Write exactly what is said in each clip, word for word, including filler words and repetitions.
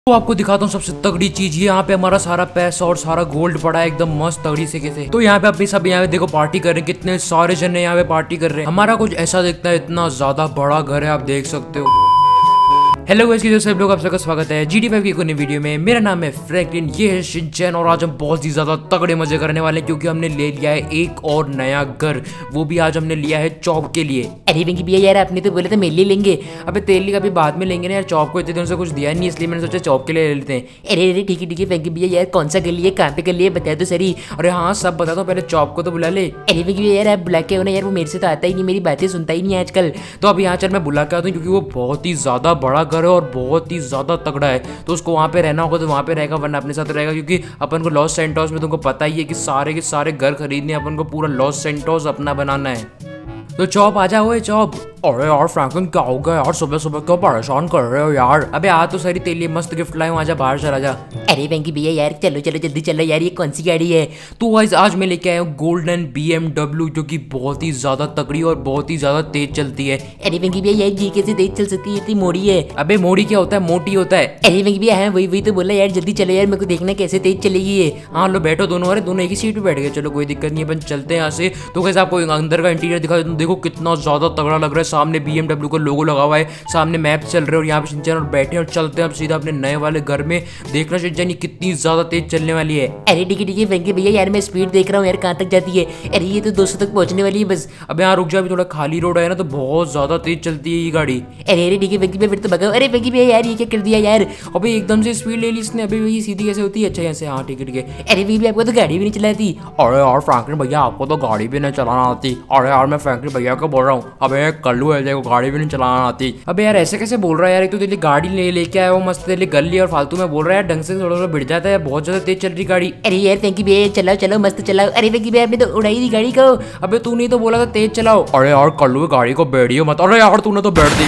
तो आपको दिखाता हूँ सबसे तगड़ी चीज। ये यहाँ पे हमारा सारा पैसा और सारा गोल्ड पड़ा है एकदम मस्त तगड़ी से कैसे। तो यहाँ पे अपनी सब यहाँ पे देखो पार्टी कर रहे हैं, कितने सारे जने यहाँ पे पार्टी कर रहे हैं। हमारा कुछ ऐसा दिखता है, इतना ज्यादा बड़ा घर है, आप देख सकते हो। हेलो गाइस, कैसे सब लोग, आप सबका स्वागत है जी टी फाइव की एक नई वीडियो में। मेरा नाम है फ्रैंकलिन, ये है शिनचैन और आज हम बहुत ही ज्यादा तगड़े मजे करने वाले हैं क्योंकि हमने ले लिया है एक और नया घर। वो भी आज हमने लिया है चॉप के लिए। अरे वेंकी भैया यार, आपने तो बोला था मेरे लिए लेंगे। अबे तेली का भी बाद में लेंगे ना यार, चॉप को इतने दिनों से कुछ दिया नहीं, इसलिए मैंने सोचा चॉप के लिए ले लेते हैं। अरे अरे ठीक है ठीक है वेंकी भैया यार, कौन सा कर लिए, कहाँ पे कर लिए, बता दो सरी। अरे हाँ सब बता दो, पहले चॉप को तो बुला ले। अरे वेंकी भैया यार, आप बुला के हो ना यार, वो मेरे से तो आता ही नहीं, मेरी बातें सुनता ही नहीं आजकल। तो अब यहाँ चल मैं बुला के आता हूँ क्योंकि वो बहुत ही ज्यादा बड़ा घर है और बहुत ही ज्यादा तगड़ा है। तो उसको वहाँ पे रहना होगा तो वहाँ पे रहेगा, वरना अपने साथ रहेगा क्योंकि अपन को लॉस सेंटोस में तुमको पता ही है कि सारे के सारे घर खरीदने अपन को पूरा लॉस सेंटोस अपना बनाना है। तो चॉप आ जाओ चॉप। अरे यार फ्रैंकलिन क्या हो गया यार, सुबह सुबह क्यों परेशान कर रहे हो यार। अबे आ तो सही, तेरे लिए मस्त गिफ्ट लाए हूं, आजा बाहर चला जा। अरे वेंकी भैया यार, चलो चलो जल्दी चलो यार, ये कौन सी गाड़ी है। तो गाइस आज मैं लेके आया हूँ गोल्डन बी एम डब्ल्यू जो कि बहुत ही ज्यादा तगड़ी और बहुत ही ज्यादा तेज चलती है। अरे वेंकी भैया यार, ये कैसे तेज चल सकती है, इतनी मोड़ी है। अबे मोड़ी क्या होता है, मोटी होता है। अरे वेंकी भैया, हाँ वही वही तो बोला यार, जल्दी चलो यार, मेरे को देखना कैसे तेज चलेगी ये। हाँ लो बैठो दोनों, अरे दोनों एक ही सीट पे बैठ गए, चलो कोई दिक्कत नहीं है, अपन चलते हैं यहाँ से। तो कैसे आपको अंदर का इंटीरियर दिखा देता हूं, देखो कितना ज्यादा तगड़ा लग रहा है। सामने बी एम डब्ल्यू का लोगो लगा हुआ है, सामने मैप चल रहे हैं और यहाँ पे शिनचैन और बैठे और चलते हैं अब सीधा अपने नए वाले घर में। देखना शिनचैन ये कितनी ज्यादा तेज चलने वाली है। अरे ठीक है ठीक है वेंकी भैया यार, मैं स्पीड देख रहा हूँ यार, कहाँ तक जाती है। अरे ये तो दो सौ तक पहुंचने वाली है बस। अब यहाँ रुक जा, अभी थोड़ा खाली रोड है ना तो बहुत ज्यादा तेज चलती है ये गाड़ी। अरे अरे ठीक है वेंकी भैया, फिर तो भगाओ। अरे वेंकी भैया यार, ये क्या कर दिया यार। अबे एकदम से स्पीड ले ली इसने, अभी वही सीधी कैसे होती है। अच्छा यहाँ से, हाँ ठीक है ठीक है। अरे वेंकी भैया, आपको तो गाड़ी भी नहीं चलाती। अरे यार फ्रैंकलिन भैया, आपको तो गाड़ी भी नहीं चलाना आती। अरे यार मैं फ्रैंकलिन भैया को बोल रहा हूँ, अबे कल्लू है देखो, गाड़ी भी नहीं चलाना आती। अबे यार ऐसे कैसे बोल रहा है यार, एक तो तेरे गाड़ी ले लेके आया वो मस्त तेरे गल ली और फालतू में बोल रहा है, ढंग से थोड़ा थोड़ा बिड़ जाता है, बहुत ज्यादा तेज चल रही गाड़ी। अरे यार वेंकी भैया चलाओ चलो मस्त चलाओ। अरे वेंकी भैया, आपने तो उड़ाई दी गाड़ी को। अबे तू नहीं तो बोला था तेज चलाओ। अरे यार कल्लू गाड़ी को बैठियो मत। अरे यार तूने तो बैठ दी।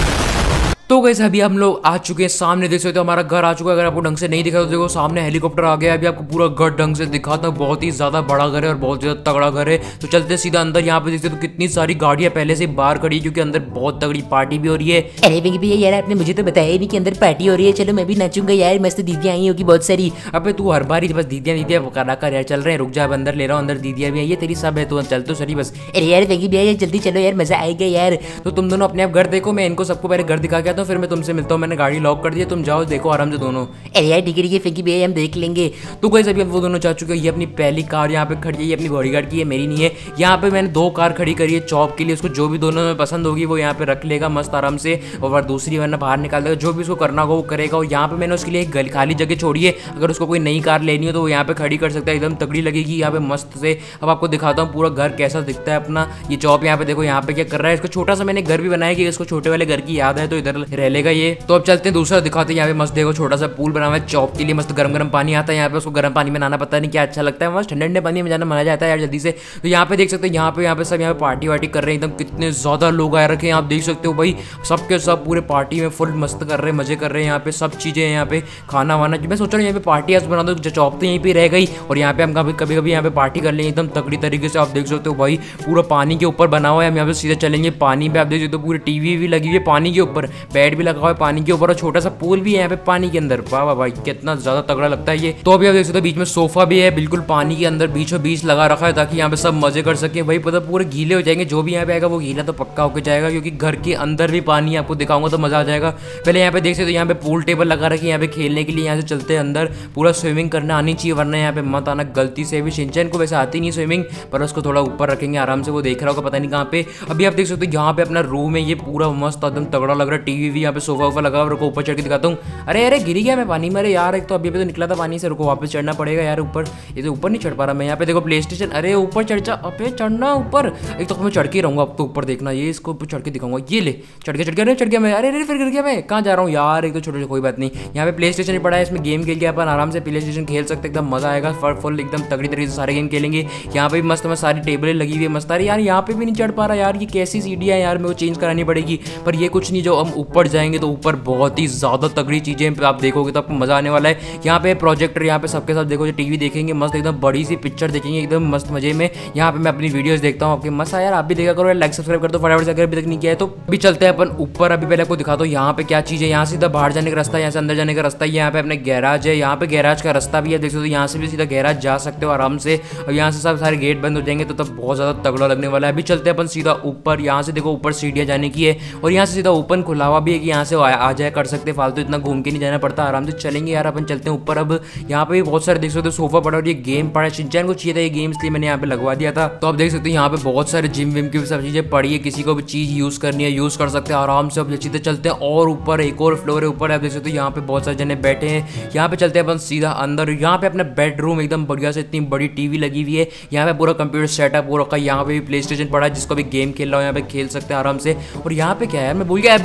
तो गाइस अभी हम लोग आ चुके हैं सामने, देख सकते हो हमारा घर आ चुका है। अगर आपको ढंग से नहीं दिखा तो देखो सामने हेलीकॉप्टर आ गया है। अभी आपको पूरा घर ढंग से दिखाता हूँ, बहुत ही ज्यादा बड़ा घर है और बहुत ज्यादा तगड़ा घर है। तो चलते सीधा अंदर। यहाँ पे देखते तो कितनी सारी गाड़ियां पहले से बाहर खड़ी है क्योंकि अंदर बहुत तगड़ी पार्टी भी हो रही है। अरे वेंकी भैया यार, आपने मुझे तो बताया ही नहीं कि अंदर पार्टी हो रही है। चलो मैं भी नाचूंगा यार, मस्त दीदियां आई होगी बहुत सारी। अबे तू हर बार ही बस दीदियां दीदियां करा कर यार, चल रहे हैं रुक जा, अंदर ले रहा हूँ, अंदर दीदियां भी आई है तेरी सब है, तो चल तो सही बस। अरे यार वेंकी भैया जल्दी चलो यार, मजा आएगा यार। तो तुम दोनों अपने आप घर देखो, मैं इनको सबको पहले घर दिखा के आता हूँ, फिर मैं तुमसे मिलता हूँ। मैंने गाड़ी लॉक कर दी, तुम जाओ देखो आराम से दोनों। अरे यार ठीक है ठीक है वेंकी भैया, हम देख लेंगे। तो गाइस अभी वो दोनों जा चुके हैं। ये अपनी पहली कार यहाँ पे खड़ी है, ये अपनी बॉडीगार्ड की है, मेरी नहीं है। यहाँ पे मैंने दो कार खड़ी करी है चॉप के लिए, उसको जो भी दोनों में पसंद होगी वो यहाँ पे रख लेगा मस्त आराम से, और दूसरी वरना बाहर निकाल देगा, जो भी उसको करना होगा वो करेगा। और यहाँ पे मैंने उसके लिए एक खाली जगह छोड़ी है, अगर उसको कोई नई कार लेनी हो तो वो यहाँ पे खड़ी कर सकता है, एकदम तगड़ी लगेगी यहाँ पे मस्त से। अब आपको दिखाता हूँ पूरा घर कैसा दिखता है अपना। ये चॉप यहाँ पे देखो यहाँ पे क्या कर रहा है, इसको छोटा सा मैंने घर भी बनाया कि इसको छोटे वाले घर की याद है तो इधर रह लेगा ये। तो अब चलते हैं दूसरा दिखाते हैं। यहाँ पे मस्त देखो छोटा सा पूल बना हुआ है चॉप के लिए, मस्त गरम गरम पानी आता है यहाँ पे, उसको गरम पानी में नहाना पता नहीं क्या अच्छा लगता है, मस्त ठंडे ठंडे पानी में जाना मजा जाता है यार जल्दी से। तो यहाँ पे देख सकते हैं, यहाँ पे यहाँ पे सब यहाँ पे पार्टी वार्टी कर रहे हैं, एकदम कितने ज्यादा लोग आए रखे हैं आप देख सकते हो भाई, सबके सब पूरे पार्टी में फुल मस्त कर रहे हैं, मजे कर रहे हैं। यहाँ पे सब चीजें यहाँ पे खाना वाना, मैं सोच रहा हूँ यहाँ पे पार्टी हाउस बना दो, चॉप तो यहीं पे रह गई और यहाँ पे हम कभी कभी कभी यहाँ पे पार्टी कर लेंगे एकदम तगड़ी तरीके से। आप देख सकते हो भाई पूरा पानी के ऊपर बना हुआ है, हम यहाँ पे सीधे चलेंगे पानी पे। आप देख सकते हो पूरी टीवी भी लगी हुई है पानी के ऊपर, बेड भी लगा हुआ है पानी के ऊपर और छोटा सा पूल भी है यहाँ पे पानी के अंदर। वाह वाह भाई कितना ज्यादा तगड़ा लगता है ये। तो अभी आप देख सकते हो बीच में सोफा भी है, बिल्कुल पानी के अंदर बीचों बीच लगा रखा है ताकि यहाँ पे सब मजे कर सके। भाई पता पूरे गीले हो जाएंगे, जो भी यहाँ पे आएगा वो गीला तो पक्का होकर जाएगा क्योंकि घर के अंदर भी पानी आपको दिखाऊंगा तो मजा आ जाएगा। पहले यहाँ पे देख सकते हो यहाँ पे पूल टेबल लगा रखी है यहाँ पे खेलने के लिए, यहाँ से चलते हैं अंदर। पूरा स्विमिंग करना आनी चाहिए वरना यहाँ पे मत आना गलती से भी। शिनचैन को वैसे आती नहीं स्विमिंग, पर उसको थोड़ा ऊपर रखेंगे आराम से, वो देख रहा होगा पता नहीं कहाँ पे। अभी आप देख सकते हो यहाँ पे अपना रूम है, ये पूरा मस्त एकदम तगड़ा लग रहा है, टीवी भी यहाँ पे सोफा वोफा लगा, रुको ऊपर चढ़ के दिखाता हूँ। अरे अरे गिरी गया मैं पानी में, अरे यार एक तो अभी अभी तो निकला था पानी से, रुको वापस चढ़ना पड़ेगा यार ऊपर, ये तो ऊपर नहीं चढ़ पा रहा मैं। यहाँ पे देखो प्ले स्टेशन, अरे ऊपर चढ़ जा, अबे चढ़ना ऊपर, एक तो मैं चढ़ के रहूंगा अब तो ऊपर, देखना ये इसको ऊपर चढ़ के दिखाऊंगा, ये ले चढ़ के चढ़ गया चढ़ गया मैं, अरे अरे फिर गिर गया मैं, कहाँ जा रहा हूँ यार, एक तो छोटे कोई बात नहीं। यहाँ पे प्ले स्टेशन भी पड़ा है, इसमें गेम खेल के अपन आराम से प्ले स्टेशन खेल सकते, एकदम मजा आएगा, फुल एकदम तगड़ी तरीके से सारे गेम खेलेंगे। यहाँ पे भी मस्त में सारी टेबलें लगी हुई है मस्त। अरे यार यहाँ पे भी नहीं चढ़ पा रहा यार, ये कैसी सीढ़ियाँ यार, मेरे को चेंज करानी पड़ेगी, पर ये कुछ नहीं, जो हम ऊपर जाएंगे तो ऊपर बहुत ही ज़्यादा तगड़ी चीज़ें आप देखोगे तो आपको मज़ा आने वाला है। यहाँ पे प्रोजेक्टर, यहाँ पे सबके साथ देखो, टीवी देखेंगे मस्त, एकदम बड़ी सी पिक्चर देखेंगे एकदम मस्त मजे में। यहाँ पे मैं अपनी वीडियोस देखता हूँ आपके मस्त यार, आप भी देखा करो, लाइक सब्सक्राइब कर दो फटाफट से अगर अभी तक नहीं किया है तो। अभी चलते हैं अपन ऊपर, अभी पहले आपको दिखाता हूँ यहाँ पे क्या चीज़ है। यहाँ सीधा बाहर जाने का रास्ता है, यहाँ से अंदर जाने का रास्ता है। यहाँ पे अपने गैराज है, यहाँ पे गैराज का रास्ता भी है, देख सकते हो। यहाँ से भी सीधा गैराज जा सकते हो आराम से, और यहाँ से सब सारे गेट बंद हो जाएंगे तो तब बहुत ज़्यादा तगड़ा लगने वाला है। अभी चलते हैं अपन सीधा ऊपर, यहाँ से देखो ऊपर सीढ़ियाँ जाने की है, और यहाँ से सीधा ओपन खुला हुआ भी है कि यहाँ से आ जाए कर सकते, फालतू इतना घूम के नहीं जाना पड़ता, आराम से चलेंगे यार। अपन चलते हैं ऊपर। अब यहाँ पे भी बहुत सारे देख सकते हो सोफा पड़ा, और ये गेम पड़ा है, शिनचैन को चाहिए था ये गेम, इसलिए मैंने यहाँ पे लगवा दिया था। तो आप देख सकते हो यहाँ पे बहुत सारे जिम विम की सब चीज़ें पड़ी है, किसी को भी चीज़ यूज़ करनी है यूज़ कर सकते हैं आराम से। अब सीधे चलते हैं और ऊपर, एक और फ्लोर है ऊपर, आप देख सकते हो यहाँ पे बहुत सारे जने बैठे हैं। यहाँ पे चलते हैं अपन सीधा अंदर, यहाँ पे अपना बेडरूम एकदम बढ़िया से, इतनी बड़ी टीवी लगी हुई है, यहाँ पे पूरा कंप्यूटर सेटअप हो रखा है। यहाँ पे भी प्ले स्टेशन पड़ा है, जिसको भी गेम खेल रहा हो यहाँ पे खेल सकते हैं आराम से। और यहाँ पे क्या है, मैं भूल गया,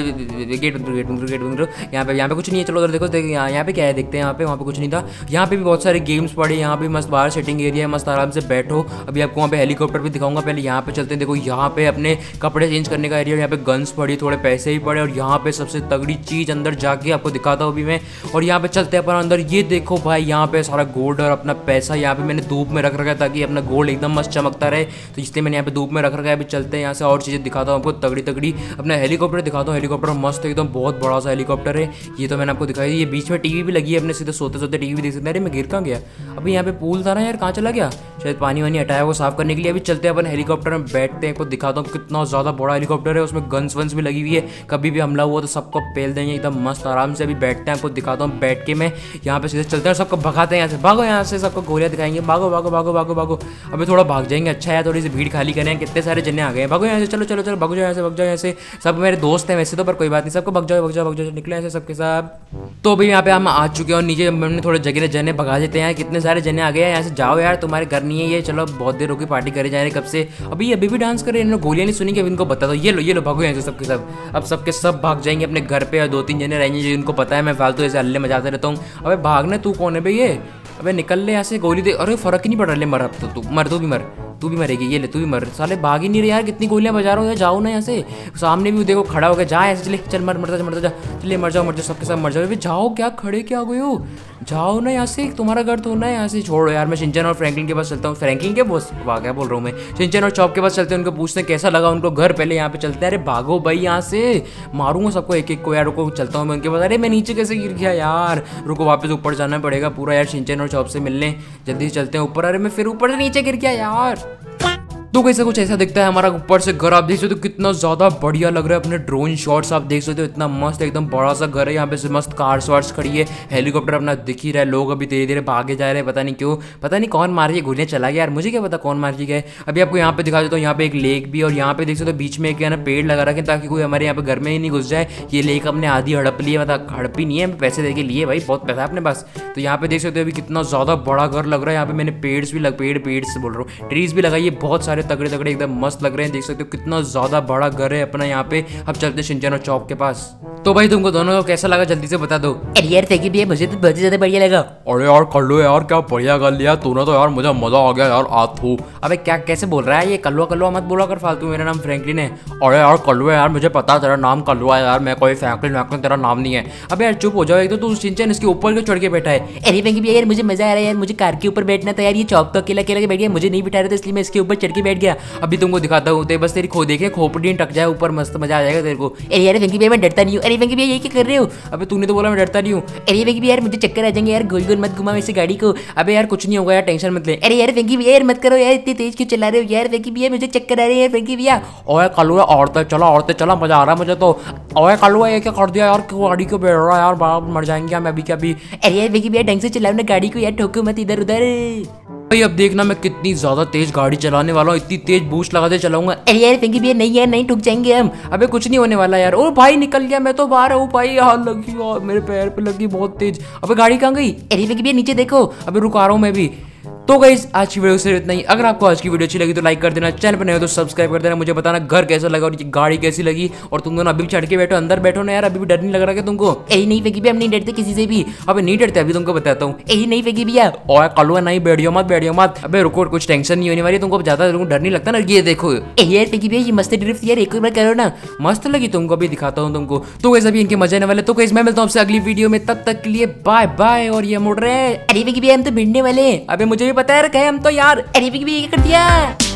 गेट गेट यहाँ पे यहाँ पे कुछ नहीं है। चलो उधर देखो, यहाँ पे क्या है देखते हैं। यहाँ पे वहाँ पे कुछ नहीं था। यहाँ पे भी बहुत सारे गेम्स पड़े, यहाँ पे मस्त बाहर सेटिंग एरिया है, मस्त आराम से बैठो। अभी आपको वहाँ पे हेलीकॉप्टर भी दिखाऊंगा, पहले यहाँ पे चलते हैं। देखो यहाँ पे अपने कपड़े चेंज करने का एरिया, यहाँ पे गन्स पड़ी, थोड़े पैसे भी पड़े, और यहाँ पे सबसे तगड़ी चीज़ अंदर जाके आपको दिखाता हूँ अभी मैं। और यहाँ पे चलते हैं अपन अंदर, ये देखो भाई यहाँ पे सारा गोल्ड और अपना पैसा यहाँ पे मैंने धूप में रख रखा है ताकि अपना गोल्ड एकदम मस्त चमकता रहे, तो इसलिए मैंने यहाँ पे धूप में रख रखा है। अभी चलते हैं यहाँ से और चीज़ें दिखाता हूँ आपको तगड़ी तगड़ी। अपना हेलीकॉप्टर दिखाता हूँ, हेलीकॉप्टर मस्त एकदम बहुत बड़ा सा हेलीकॉप्टर है, ये तो मैंने आपको दिखाई। ये बीच में टीवी भी लगी है, अपने सीधे सोते सोते टीवी भी देख सकते हैं। अरे मैं गिर कहाँ गया, अभी यहाँ पे पूल था ना यार, कहाँ चला गया, शायद पानी वानी हटाया वो साफ करने के लिए। अभी चलते हैं अपन हेलीकॉप्टर में बैठते हैं, आपको दिखाता हूँ कितना ज़्यादा बड़ा हेलीकॉप्टर है, उसमें गन्स वन्स भी लगी हुई है, कभी भी हमला हुआ तो सबको पेल देंगे एकदम मस्त आराम से। अभी बैठते हैं, आपको दिखाता हूँ बैठ के मैं यहाँ पे सीधे चलते हैं, सबको भगाते हैं यहाँ से, भागो यहाँ से, सबको गोलियाँ दिखाएंगे, भागो भागो भागो भागो भागो। अभी थोड़ा भाग जाएंगे, अच्छा है, थोड़ी सी भीड़ खाली करें, कितने सारे जने आ गए, भागो यहाँ से, चलो चलो चलो भागो जाओ यहाँ से, भाग जाओ यहाँ से। सब मेरे दोस्त हैं वैसे तो, पर कोई बात नहीं, सबको भाग जाओ भाग जाओ भाग जाओ, निकले ऐसे सबके साथ। तो अभी यहाँ पे हम आ चुके हैं, और नीचे हमने थोड़े जगह जने भगा देते हैं, कितने सारे जने आ गए हैं, यहाँ से जाओ यार, तुम्हारे घर नहीं है ये, चलो बहुत देर होगी पार्टी करे जा रहे कब से। अभी अभी भी डांस कर रहे हैं, इन्होंने गोलियां नहीं सुनी कि, अब इनको बता दो, ये लो ये लो भागो यहाँ से सबके सब। अब सबके सब भाग जाएंगे अपने घर पे, और दो तीन जने रहेंगे जो इनको पता है मैं फालतू ऐसे हल्ले मचाते रहता हूँ। अबे भागने तू कौन है भाई ये, अबे निकल ले यहाँ से, गोली दे, अरे फर्क ही नहीं पड़ रहा, ले मर अब तो तू, मर तू भी मर, तू भी मरेगी, ये ले तू भी मर, साले भाग ही नहीं रहे यार, कितनी गोलियां बजा रहा हो, जाओ ना यहाँ से, सामने भी देखो खड़ा हो गया, जा ऐसे, चले चल मर मरता जा मरता जा, चले मर जाओ मर जाओ सबके सब मर जाओ। जाओ क्या खड़े क्या गए हो, जाओ ना यहाँ से, तुम्हारा घर तो ना है यहाँ से, छोड़ो यार। मैं शिनचैन और फ्रैंकलिन के पास चलता हूँ, फ्रैंकलिन के बॉस वाह क्या बोल रहा हूँ मैं, शिनचैन और चॉप के पास चलते हैं, उनको पूछते हैं कैसा लगा उनको घर, पहले यहाँ पे चलते हैं। अरे भागो भाई यहाँ से, मारूंगा सबको एक एक को यार, रुको चलता हूँ मैं उनके पास। अरे मैं नीचे कैसे गिर गया यार, रुको वापस ऊपर जाना पड़ेगा पूरा यार, शिनचैन और चॉप से मिलने, जल्दी से चलते हैं ऊपर। अरे मैं फिर ऊपर से नीचे गिर गया यार। तो कैसे कुछ ऐसा दिखता है हमारा ऊपर से घर, आप देख सकते हो कितना ज़्यादा बढ़िया लग रहा है, अपने ड्रोन शॉट्स आप देख सकते हो, इतना मस्त एकदम बड़ा सा घर है, यहाँ पे से मस्त कार्स वार्स खड़ी है, हेलीकॉप्टर अपना दिख ही रहा है, लोग अभी धीरे धीरे भागे जा रहे हैं, पता नहीं क्यों, पता नहीं कौन मार के गोलियां चला गया यार, मुझे क्या पता कौन मार के गए। अभी आपको यहाँ पे दिखा देता हूँ, यहाँ पे एक लेक भी, और यहाँ पे देख सकते हो बीच में एक ना पेड़ लगा रखे ताकि कोई हमारे यहाँ पे घर में ही नहीं घुस जाए। ये लेक अपने आधी हड़प ली है, मतलब हड़पी नहीं है, पैसे दे के लिए भाई, बहुत पैसा है अपने पास। तो यहाँ पे देख सकते हो अभी कितना ज़्यादा बड़ा घर लग रहा है, यहाँ पे मैंने पेड़ भी लग पेड़ पेड़ से बोल रहा हूँ ट्रीज भी लगाई है, बहुत सारे तगड़े तगड़े एकदम मस्त लग रहे हैं, देख सकते हो कितना ज्यादा बड़ा घर है अपना यहाँ पे। अब चलते हैं शिनचैन और चॉप के पास। तो भाई तुमको दोनों को कैसा लगा जल्दी से बता दो। अरे यार फेंकी भी है, मुझे तो बहुत ज्यादा बढ़िया लगा। अरे यार कर लो यार, क्या बढ़िया कर लिया तूने तो यार, मुझे मजा आ गया यार आथू। अबे क्या कैसे बोल रहा है ये, कल्लुआ कल्लुआ मत बोला कर फालतू, मेरा नाम फ्रैंकलिन है। अरे यार कल्लुआ यार, मुझे पता तेरा नाम कल्लुआ है यार, मैं कोई फ्रैंकलिन वैंकलिन तेरा नाम नहीं है। अबे यार चुप हो जाओ, एक तो तू शिनचैन इसके ऊपर क्यों चढ़ के बैठा है। अरे फेंकी भी यार मुझे मजा आ रहा है यार, मुझे कार के ऊपर बैठना था यार, ये चौक तो अकेला अकेला के बैठ गया, मुझे नहीं बिठा रहा था इसलिए मैं इसके ऊपर चढ़ के बैठ गया। अभी तुमको दिखाता हूँ, बस तेरी खो देखे खोपड़ी टक जाए ऊपर, मस्त मजा आ जाएगा तेरे को। अरे यार फेंकी भैया मैं डरता नहीं हूँ। अरे फेंकी भैया ये क्या कर रहे हो। अबे तूने तो बोला मैं डरता नहीं हूँ। अरे फेंकी भैया यार मुझे चक्कर आ जाएंगे यार, गोल गोल मत घुमा वैसे गाड़ी को। अबे यार कुछ नहीं होगा यार, टेंशन मत ले। अरे यार फेंकी भैया यार मत करो यार, इतनी तेज क्यों चला रहे हो यार फेंकी भैया, मुझे चक्कर आ रहे हैं यार फेंकी भैया। ओए कल्लुआ औरतें चला औरतें चला, मजा आ रहा है मुझे तो। ओए कल्लुआ ये क्या कर दिया यार, गाड़ी क्यों बैठ रहा है यार, बाप मर जाएंगे हम अभी क्या अभी। अरे यार फेंकी भैया ढंग से चलाओ ना गाड़ी को यार, ठोको मत इधर उधर। भाई अब देखना मैं कितनी ज्यादा तेज गाड़ी चलाने वाला हूँ, इतनी तेज बूस्ट लगाते चलाऊंगा। अरे यार फेंकी भैया नहीं यार, नहीं ठुक जाएंगे हम। अबे कुछ नहीं होने वाला यार। ओ भाई निकल गया, मैं तो बाहर हूँ भाई, यार लगी यार मेरे पैर पे लगी बहुत तेज। अबे गाड़ी कहाँ गई। अरे फेंकी भैया नीचे देखो। अबे रुक आ रहा हूँ मैं भी। तो गाइस आज की वीडियो सिर्फ इतना ही। अगर आपको आज की वीडियो अच्छी लगी तो लाइक कर देना, चैनल पर नए हो तो सब्सक्राइब कर देना, मुझे बताना घर कैसा लगा और ये गाड़ी कैसी लगी। और तुम दोनों अभी भी चढ़ के बैठो, अंदर बैठो ना यार, अभी भी डर नहीं लग रहा क्या तुमको? अरे नहीं फेंकी भी, हम नहीं डरते किसी से भी। अबे नहीं डरते, अभी तुमको बताता हूँ। अरे नहीं फेंकी भैया। और कलुआ नहीं, बैठियो मत बैठियो मत। अबे रुको, कुछ टेंशन नहीं होने वाली, तुमको ज्यादा तुमको डर नहीं लगता ना? ये देखो यार फेंकी भैया, ये मस्त ड्रिफ्ट यार, एक बार करो ना। मस्त लगी तुमको, अभी दिखाता हूँ तुमको। तो गाइस अभी इनके मजे आने वाले। तो गाइस मैं मिलता हूँ आपसे अगली वीडियो में, तब तक के लिए बाय बाय। और ये मुड़ रहे हैं। अरे फेंकी भैया, हम तो भिड़ने वाले। अबे मुझे भी पता है, कहे हम तो यार। अरे फेंकी भैया, क्या कर दिया?